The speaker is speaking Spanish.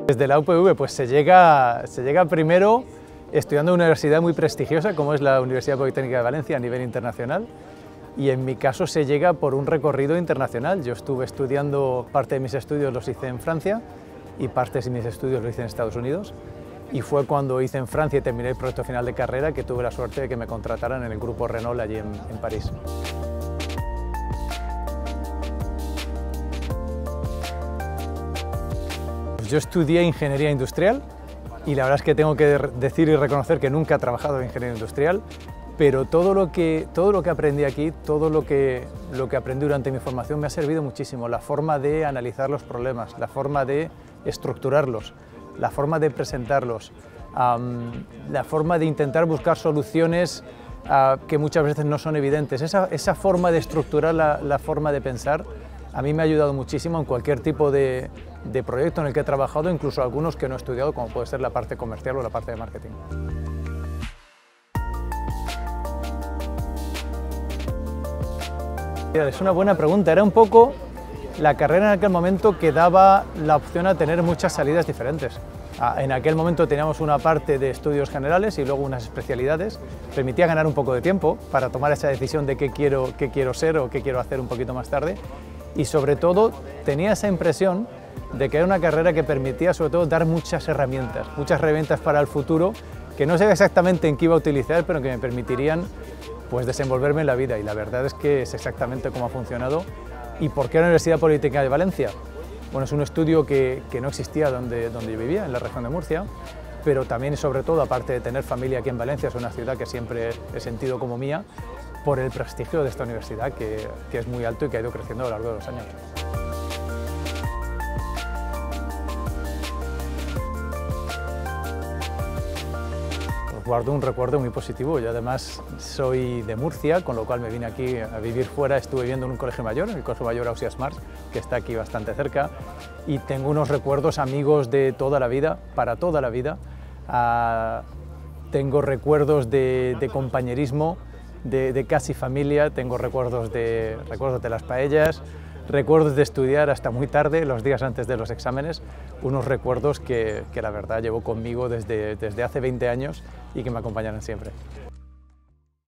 Desde la UPV pues se llega primero estudiando en una universidad muy prestigiosa como es la Universidad Politécnica de Valencia a nivel internacional, y en mi caso se llega por un recorrido internacional. Yo estuve estudiando, parte de mis estudios los hice en Francia y parte de mis estudios los hice en Estados Unidos, y fue cuando hice en Francia y terminé el proyecto final de carrera que tuve la suerte de que me contrataran en el grupo Renault allí en París. Yo estudié ingeniería industrial y la verdad es que tengo que decir y reconocer que nunca he trabajado en ingeniería industrial, pero todo lo que aprendí aquí, todo lo que aprendí durante mi formación me ha servido muchísimo. La forma de analizar los problemas, la forma de estructurarlos, la forma de presentarlos, la forma de intentar buscar soluciones que muchas veces no son evidentes. Esa forma de estructurar la forma de pensar a mí me ha ayudado muchísimo en cualquier tipo de proyecto en el que he trabajado, incluso algunos que no he estudiado, como puede ser la parte comercial o la parte de marketing. Es una buena pregunta. Era un poco la carrera en aquel momento que daba la opción a tener muchas salidas diferentes. En aquel momento teníamos una parte de estudios generales y luego unas especialidades. Permitía ganar un poco de tiempo para tomar esa decisión de qué quiero ser o qué quiero hacer un poquito más tarde. Y sobre todo tenía esa impresión de que era una carrera que permitía sobre todo dar muchas herramientas para el futuro, que no sé exactamente en qué iba a utilizar, pero que me permitirían pues desenvolverme en la vida, y la verdad es que es exactamente cómo ha funcionado. ¿Y por qué la Universidad Politécnica de Valencia? Bueno, es un estudio que no existía donde yo vivía, en la región de Murcia, pero también y sobre todo, aparte de tener familia aquí en Valencia, es una ciudad que siempre he sentido como mía, por el prestigio de esta universidad, que es muy alto y que ha ido creciendo a lo largo de los años. Guardo un recuerdo muy positivo. Yo además soy de Murcia, con lo cual me vine aquí a vivir fuera. Estuve viviendo en un colegio mayor, el Colegio Mayor Ausiàs March, que está aquí bastante cerca, y tengo unos recuerdos amigos de toda la vida, para toda la vida. Tengo recuerdos de compañerismo, de casi familia, tengo recuerdos de las paellas, recuerdos de estudiar hasta muy tarde, los días antes de los exámenes, unos recuerdos que la verdad llevo conmigo desde hace 20 años y que me acompañarán siempre.